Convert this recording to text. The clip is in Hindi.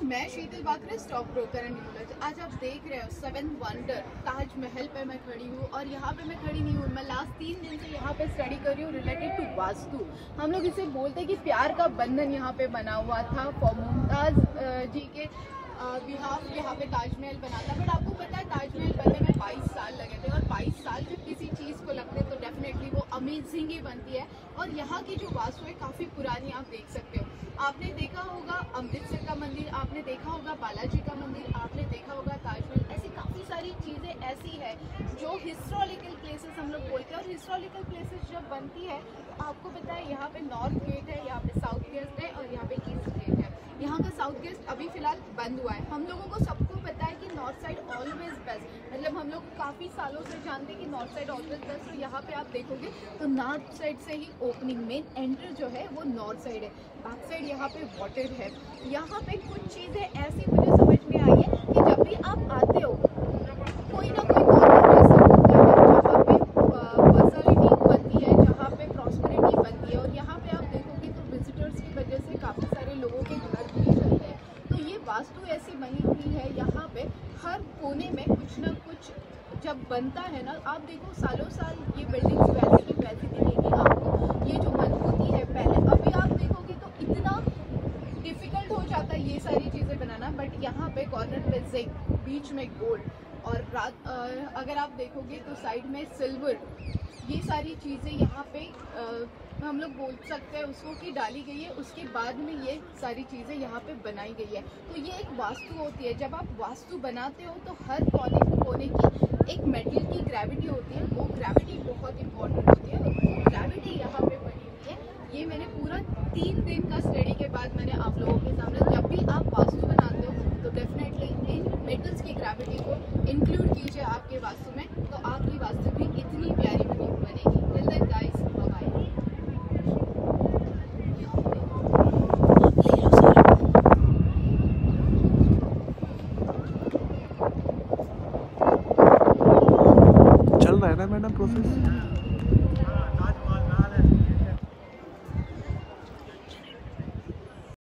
मैं Sheetal Bakhare stock broker and news. आज आप देख रहे हो 7 वंडर ताजमहल पे मैं खड़ी हूँ और यहाँ पे मैं खड़ी नहीं हूँ, मैं लास्ट 3 दिन से यहाँ पे स्टडी कर रही हूँ रिलेटेड टू वास्तु। हम लोग इसे बोलते हैं कि प्यार का बंधन यहाँ पे बना हुआ था फॉर मुमताज जी के बिहाफ यहाँ पे ताजमहल बना था। बट आपको पता है ताजमहल बनने में 22 साल लगे थे और 22 साल जब किसी चीज़ को लगते हैं तो डेफिनेटली वो अमेजिंग ही बनती है। और यहाँ की जो वास्तु है काफ़ी पुरानी, आप देख सकते हो। आपने देखा होगा अमृतसर का मंदिर, आपने देखा होगा बालाजी का मंदिर, आपने देखा होगा ताजमहल। ऐसी काफ़ी सारी चीज़ें ऐसी है जो हिस्टोरिकल प्लेसेस हम लोग बोलते हैं। और हिस्टोरिकल प्लेसेस जब बनती है तो आपको पता है यहाँ पे नॉर्थ गेट है, यहाँ पे साउथ गेट है और यहाँ पे ईस्ट गेट है। यहाँ का साउथ गेट अभी फिलहाल बंद हुआ है। हम लोगों को सबको पता है कि नॉर्थ साइड ऑलवेज बेस्ट, मतलब हम लोग काफ़ी सालों से जानते हैं कि नॉर्थ साइड ऑलवेज बेस्ट। तो यहाँ पे आप देखोगे तो नॉर्थ साइड से ही ओपनिंग मेन एंट्री जो है वो नॉर्थ साइड है, बैक साइड यहाँ पे वाटर है। यहाँ पे कुछ चीज़ें ऐसी मुझे समझ में आई है कि जब भी आप आते हो कोई ना कोई कॉर्नर ऐसा होता है जहाँ पे फैसिलिटी बनती है, जहाँ पे प्रॉस्पेरिटी बनती है। और यहाँ पे आप देखोगे तो विजिटर्स की वजह से काफ़ी सारे लोगों के घर भी चलते हैं। तो ये वास्तु ऐसी बनी हुई है, यहाँ पे हर कोने में कुछ ना कुछ जब बनता है ना, आप देखो सालों साल ये बिल्डिंग्स वैसी की वैसी दिखेगी आपको। ये जो मजबूती है पहले, अभी आप देखोगे तो इतना डिफिकल्ट हो जाता है ये सारी चीज़ें बनाना। बट यहाँ पे कॉर्नर पे जिंक, बीच में गोल्ड और अगर आप देखोगे तो साइड में सिल्वर, ये सारी चीज़ें यहाँ पे हम लोग बोल सकते हैं उसको कि डाली गई है। उसके बाद में ये सारी चीज़ें यहाँ पे बनाई गई है। तो ये एक वास्तु होती है। जब आप वास्तु बनाते हो तो हर कोने की एक मेटल की ग्रेविटी होती है, वो ग्रेविटी बहुत इंपॉर्टेंट होती है। और वो ग्रेविटी यहाँ पे बनी हुई है। ये मैंने पूरा 3 दिन का स्टडी के बाद मैंने आप लोगों के सामने, जब भी आप वास्तु बनाते हो तो डेफिनेटली इन मेटल्स की ग्रेविटी को इंक्लूड कीजिए आपके वास्तु में, तो आपकी वास्तु भी इतनी प्यारी बनेगी। Till then guys, bye bye. चल रहा है ना मैडम प्रोसेस?